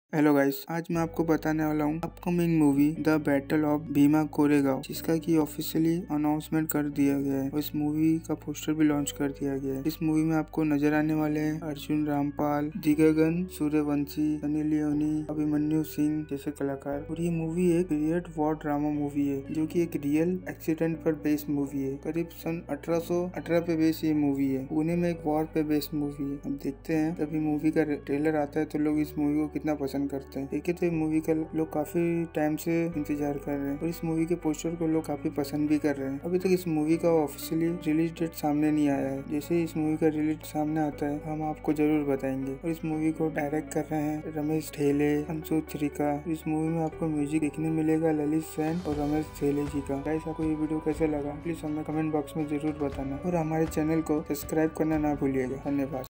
Hello guys, आज मैं आपको बताने वाला हूँ upcoming movie the battle of Bhima Koregaon, जिसका कि ऑफिशियली अनाउंसमेंट कर दिया गया है और इस मूवी का पोस्टर भी लॉन्च कर दिया गया है। इस मूवी में आपको नजर आने वाले हैं अर्जुन रामपाल, दिग्गन सूर्यवंशी, सनी लियोनी, अभिमन्यु सिंह जैसे कलाकार। और ये मूवी एक पीरियड वॉर ड्रामा मूवी है जो कि एक रियल एक्सीडेंट पर बेस्ड मूवी है। करीब सन 1818 पे बेस्ड ये मूवी है। पुणे में एक वॉर पे बेस्ड मूवी है। हम देखते हैं तभी मूवी का ट्रेलर आता है तो लोग इस मूवी को कितना पसंद करते हैं। देखिए तो ये मूवी का लोग काफी टाइम से इंतजार कर रहे हैं और इस मूवी के पोस्टर को लोग काफी पसंद भी कर रहे हैं। अभी तक इस मूवी का ऑफिशियली रिलीज डेट सामने नहीं आया है। जैसे ही इस मूवी का रिलीज सामने आता है हम आपको जरूर बताएंगे। और इस मूवी को डायरेक्ट कर रहे हैं रमेश ठेले, अंशु छरिका। इस मूवी में आपको म्यूजिक देखने मिलेगा ललित सेन और रमेश ठेले जी का। गाइस, आपको ये वीडियो कैसे लगा प्लीज हमें कमेंट बॉक्स में जरूर बताना और हमारे चैनल को सब्सक्राइब करना ना भूलिएगा। धन्यवाद।